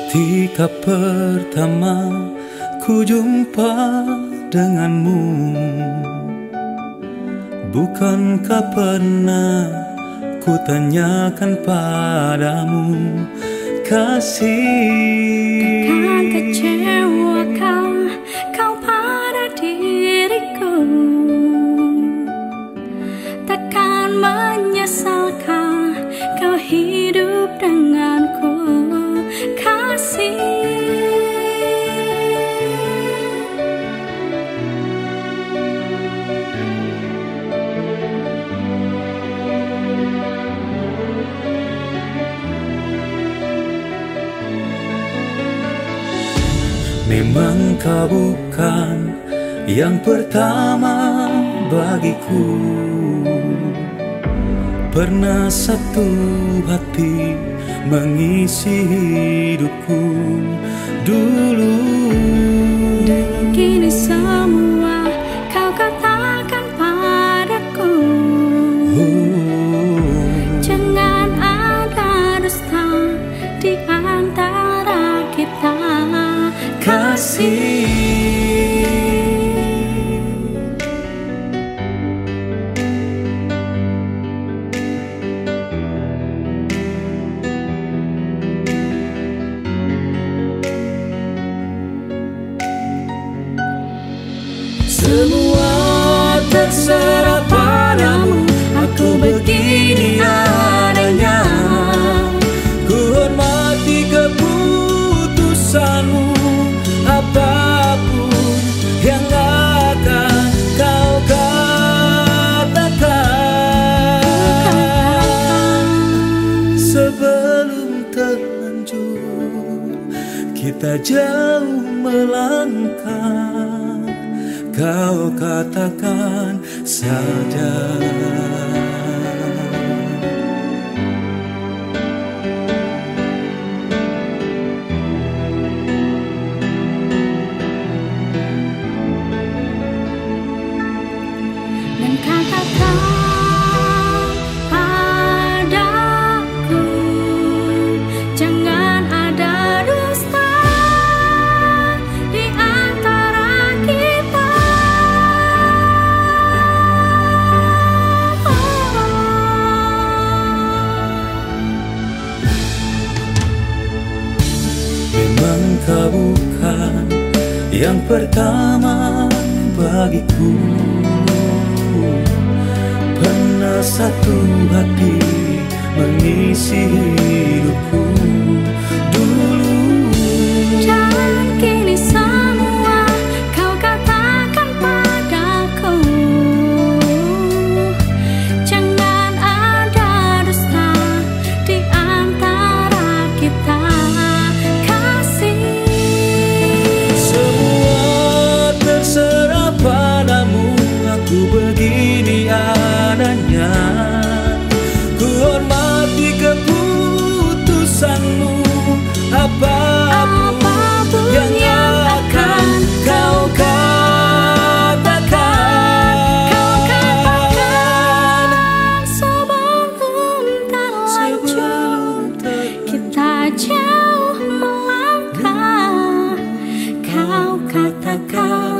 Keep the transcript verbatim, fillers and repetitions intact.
Ketika pertama ku jumpa denganmu, bukankah pernah ku tanyakan padamu, kasih? Takkan kecewa kau, kau pada diriku. Takkan menyesalkan kau hidup denganku, kasih. Memang kau bukan yang pertama bagiku. Pernah satu hati mengisi hidupku dulu. Dan kini semua kau katakan padaku, oh. Jangan ada dusta di antara kita, kasih. Semua terserah padamu, aku begini adanya. Ku hormati keputusanmu, apapun yang akan kau katakan. Sebelum terlanjur kita jauh melangkah, kau katakan saja. Dan katakan padaku, jangan ada dusta di antara kita. Memang kau bukan yang pertama bagiku. Pernah satu hati mengisi hidupku dulu. Dan kini semua kau katakan padaku, jangan ada dusta di antara kita, kasih. Semua terserah padamu, aku begini adanya. Ku hormati keputusanmu, apapun, Apapun yang, yang akan kau katakan. Kau katakan sebelum terlanjur kita jauh melangkah, kau katakan